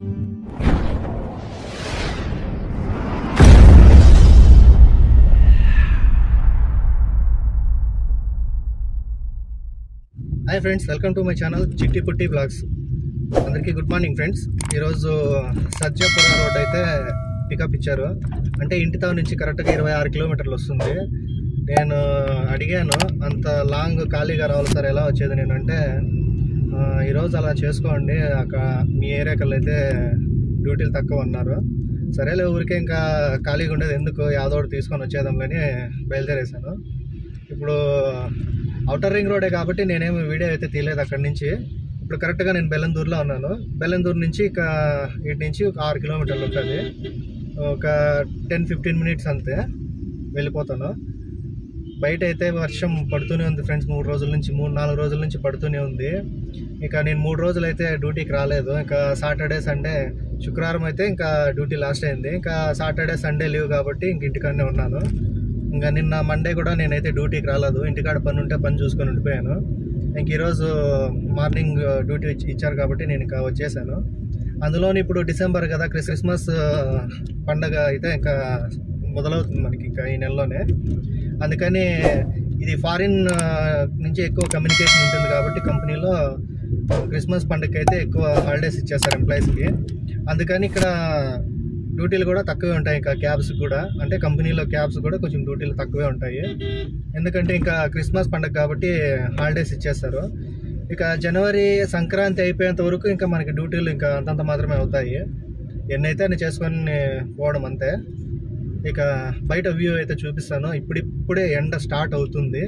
Hi friends, welcome to my channel Chitti Putti blogs. అందరికీ good morning friends. ఈరోజు Sarjapura road అయితే pickup ఇచ్చారు. అంటే ఇంటితో నుంచి కరెక్ట్గా 26 కిలోమీటర్లు వస్తుంది. నేను అడిగాను, అంత లాంగ్ ఖాళీగా రావాలి సార్, ఎలా వచ్చేది నేను అంటే, ఈరోజు అలా చేసుకోండి, అక్కడ మీ ఏరియాకల్లా అయితే డ్యూటీలు తక్కువ అన్నారు. సరేలే, ఊరికే ఇంకా ఖాళీగా ఉండేది ఎందుకు, యాదోడు తీసుకొని వచ్చేద్దాంలని బయలుదేరేశాను. ఇప్పుడు అవుటర్ రింగ్ రోడే కాబట్టి నేనేమి వీడియో అయితే తీయలేదు అక్కడి నుంచి. ఇప్పుడు కరెక్ట్గా నేను బెల్లందూరులో ఉన్నాను. బెల్లందూరు నుంచి ఇక ఇటు నుంచి ఒక 6 కిలోమీటర్లు ఉంటుంది. ఒక 10-15 మినిట్స్ అంతే వెళ్ళిపోతాను. బయట అయితే వర్షం పడుతూనే ఉంది ఫ్రెండ్స్, 3-4 రోజుల నుంచి పడుతూనే ఉంది. ఇక నేను 3 రోజులు అయితే డ్యూటీకి రాలేదు. ఇంకా సాటర్డే సండే, శుక్రవారం అయితే ఇంకా డ్యూటీ లాస్ట్ అయింది. ఇంకా సాటర్డే సండే లీవ్ కాబట్టి ఇంక ఇంటికాడనే ఉన్నాను. ఇంకా నిన్న మండే కూడా నేనైతే డ్యూటీకి రాలేదు, ఇంటికాడ పని ఉంటే పని చూసుకొని ఉండిపోయాను. ఇంక ఈరోజు మార్నింగ్ డ్యూటీ ఇచ్చారు కాబట్టి నేను ఇంకా వచ్చేసాను. అందులోని ఇప్పుడు డిసెంబర్ కదా, క్రిస్మస్ పండగ అయితే ఇంకా మొదలవుతుంది మనకి ఇంకా ఈ నెలలోనే. అందుకని ఇది ఫారిన్ నుంచి ఎక్కువ కమ్యూనికేషన్ ఉంటుంది కాబట్టి కంపెనీలో క్రిస్మస్ పండుగకి అయితే ఎక్కువ హాలిడేస్ ఇచ్చేస్తారు ఎంప్లాయీస్కి. అందుకని ఇక్కడ డ్యూటీలు కూడా తక్కువే ఉంటాయి. ఇంకా క్యాబ్స్ కూడా, అంటే కంపెనీలో క్యాబ్స్ కూడా కొంచెం డ్యూటీలు తక్కువే ఉంటాయి. ఎందుకంటే ఇంకా క్రిస్మస్ పండుగ కాబట్టి హాలిడేస్ ఇచ్చేస్తారు. ఇక జనవరి సంక్రాంతి అయిపోయేంత వరకు ఇంకా మనకి డ్యూటీలు ఇంకా అంతంత మాత్రమే అవుతాయి. ఎన్నైతే అన్ని చేసుకొని పోవడం అంతే. ఇక బయట వ్యూ అయితే చూపిస్తాను. ఇప్పుడే ఎండ స్టార్ట్ అవుతుంది.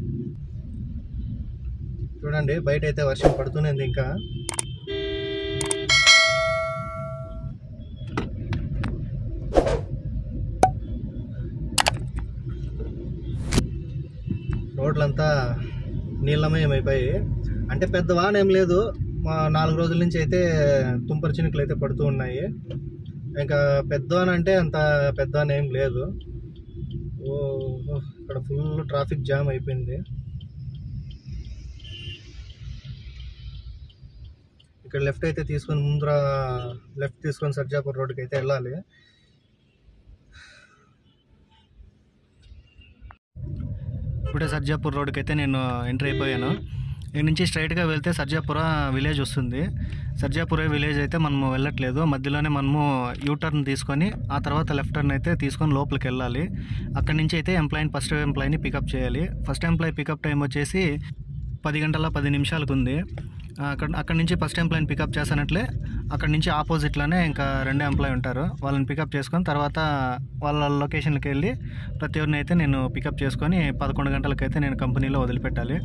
చూడండి, బయట అయితే వర్షం పడుతూనే ఉంది. ఇంకా రోడ్లంతా నీళ్ళమయం అయిపోయి, అంటే పెద్ద వాన ఏం లేదు. 4 రోజుల నుంచి అయితే తుంపరి చినుకులు అయితే పడుతూ ఉన్నాయి. ఇంకా పెద్దవాన అంటే అంత పెద్దవాన ఏం లేదు. ఇక్కడ ఫుల్ ట్రాఫిక్ జామ్ అయిపోయింది. ఇక్కడ లెఫ్ట్ అయితే తీసుకొని ముందర లెఫ్ట్ తీసుకొని సర్జాపూర్ రోడ్డుకి అయితే వెళ్ళాలి. ఇప్పుడే సర్జాపూర్ రోడ్డుకి అయితే నేను ఎంటర్ అయిపోయాను. ఇక్కడ నుంచి స్ట్రైట్గా వెళ్తే సర్జాపుర విలేజ్ వస్తుంది. సర్జాపుర విలేజ్ అయితే మనము వెళ్ళట్లేదు, మధ్యలోనే మనము యూటర్న్ తీసుకొని ఆ తర్వాత లెఫ్ట్ టర్న్ అయితే తీసుకొని లోపలికి వెళ్ళాలి. అక్కడి నుంచి అయితే ఫస్ట్ ఎంప్లాయీని పికప్ చేయాలి. ఫస్ట్ ఎంప్లాయీ పికప్ టైం వచ్చేసి 10 గంటల 10 నిమిషాలకు ఉంది. అక్కడి నుంచి ఫస్ట్ ఎంప్లాయీని పికప్ చేసినట్లే అక్కడి నుంచి ఆపోజిట్లోనే ఇంకా 2 ఎంప్లాయీ ఉంటారు. వాళ్ళని పికప్ చేసుకొని తర్వాత వాళ్ళ లొకేషన్కి వెళ్ళి ప్రతి ఒక్కరిని అయితే నేను పికప్ చేసుకొని 11 గంటలకైతే నేను కంపెనీలో వదిలిపెట్టాలి.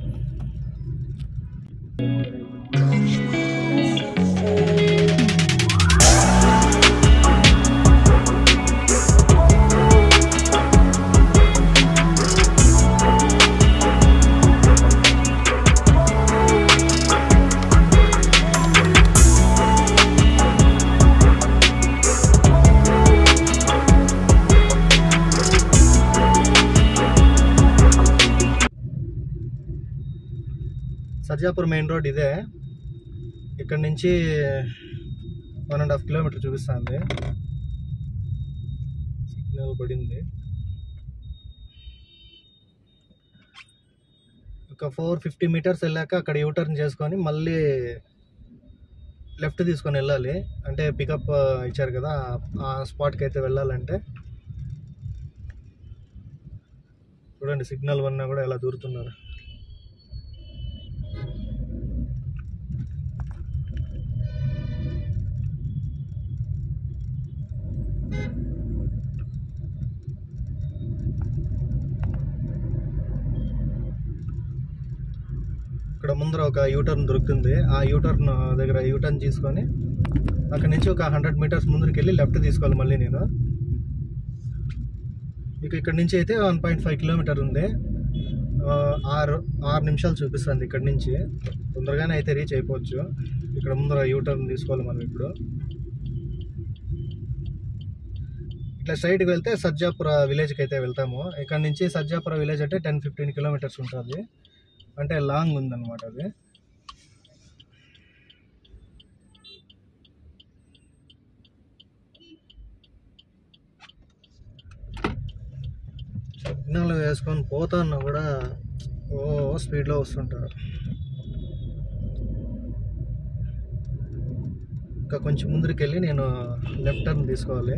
సర్జాపూర్ మెయిన్ రోడ్ ఇదే. ఇక్కడ నుంచి 1.5 కిలోమీటర్ చూపిస్తుంది. సిగ్నల్ పడింది. ఒక 450 మీటర్స్ వెళ్ళాక అక్కడ యూటర్న్ చేసుకొని మళ్ళీ లెఫ్ట్ తీసుకొని వెళ్ళాలి. అంటే పికప్ ఇచ్చారు కదా, ఆ స్పాట్కి అయితే వెళ్ళాలంటే. చూడండి, సిగ్నల్ వన్నా కూడా ఎలా దూరుతున్నారు. ఇక్కడ ముందర ఒక యూటర్న్ దొరుకుతుంది. ఆ యూటర్న్ దగ్గర యూటర్న్ తీసుకొని అక్కడ నుంచి ఒక 100 మీటర్స్ ముందుకు వెళ్ళి లెఫ్ట్ తీసుకోవాలి మళ్ళీ నేను. ఇక ఇక్కడ నుంచి అయితే 1.5 కిలోమీటర్ ఉంది. 6 నిమిషాలు చూపిస్తుంది. ఇక్కడ నుంచి తొందరగానే అయితే రీచ్ అయిపోవచ్చు. ఇక్కడ ముందర యూటర్న్ తీసుకోవాలి మనం. ఇప్పుడు ఇట్లా స్ట్రైట్కి వెళ్తే సర్జాపుర విలేజ్కి అయితే వెళ్తాము. ఇక్కడ నుంచి సర్జాపుర విలేజ్ అంటే 10-15 కిలోమీటర్స్ ఉంటుంది. అంటే లాంగ్ ఉందన్నమాట అది. సిగ్నల్ వేసుకొని పోతున్నా కూడా స్పీడ్లో వస్తుంటారు. ఇంకా కొంచెం ముందరికి వెళ్ళి నేను లెఫ్ట్ టర్న్ తీసుకోవాలి.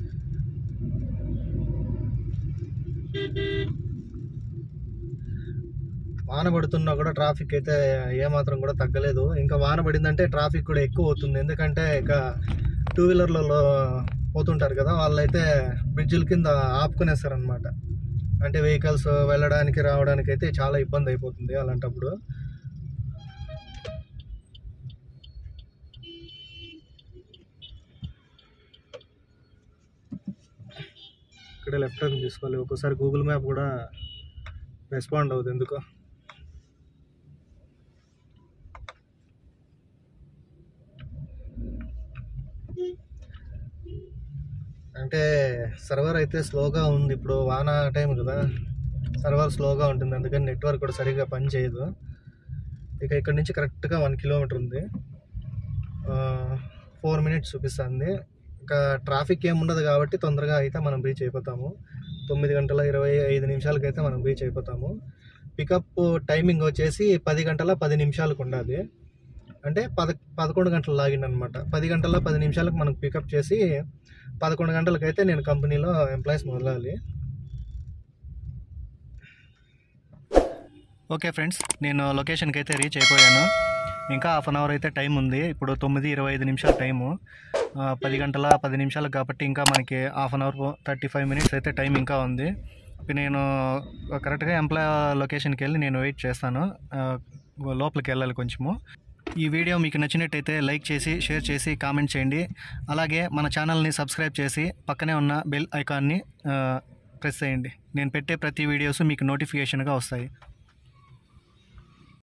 వాన పడుతున్నా కూడా ట్రాఫిక్ అయితే ఏమాత్రం కూడా తగ్గలేదు. ఇంకా వాన పడిందంటే ట్రాఫిక్ కూడా ఎక్కువ అవుతుంది. ఎందుకంటే ఇక 2 వీలర్లలో పోతుంటారు కదా, వాళ్ళైతే బ్రిడ్జిల కింద ఆపుకునేస్తారనమాట. అంటే వెహికల్స్ వెళ్ళడానికి రావడానికి అయితే చాలా ఇబ్బంది అయిపోతుంది అలాంటప్పుడు. ఇక్కడ లెఫ్ట్ టర్న్ తీసుకోవాలి. ఒక్కోసారి గూగుల్ మ్యాప్ కూడా రెస్పాండ్ అవ్వదు ఎందుకో. అంటే సర్వర్ అయితే స్లోగా ఉంది. ఇప్పుడు వాన టైం కదా, సర్వర్ స్లోగా ఉంటుంది. అందుకని నెట్వర్క్ కూడా సరిగ్గా పని చేయదు. ఇక ఇక్కడ నుంచి కరెక్ట్గా 1 కిలోమీటర్ ఉంది. 4 మినిట్స్ చూపిస్తుంది. ఇంకా ట్రాఫిక్ ఏముండదు కాబట్టి తొందరగా అయితే మనం రీచ్ అయిపోతాము. 9:25 అయితే మనం రీచ్ అయిపోతాము. పికప్ టైమింగ్ వచ్చేసి 10 గంటల 10 నిమిషాలకు ఉండాలి. అంటే 11 గంటలు లాగిన్ అనమాట. 10 గంటల 10 నిమిషాలకు మనకు పికప్ చేసి 11 గంటలకైతే నేను కంపెనీలో ఎంప్లాయీస్ మొదలాలి. ఓకే ఫ్రెండ్స్, నేను లొకేషన్కి అయితే రీచ్ అయిపోయాను. ఇంకా హాఫ్ అన్ అవర్ అయితే టైం ఉంది. ఇప్పుడు 9:25 టైము. 10 గంటల 10 నిమిషాలకు కాబట్టి ఇంకా మనకి హాఫ్ అన్ అవర్ 35 మినిట్స్ అయితే టైం ఇంకా ఉంది. నేను కరెక్ట్గా ఎంప్లాయ్ లొకేషన్కి వెళ్ళి నేను వెయిట్ చేస్తాను. లోపలికి వెళ్ళాలి కొంచెము. ఈ వీడియో మీకు నచ్చినట్టయితే లైక్ చేసి, షేర్ చేసి, కామెంట్ చేయండి. అలాగే మన ఛానల్ని సబ్స్క్రైబ్ చేసి పక్కనే ఉన్న బెల్ ఐకాన్ని ప్రెస్ చేయండి. నేను పెట్టే ప్రతి వీడియోస్ మీకు నోటిఫికేషన్గా వస్తాయి.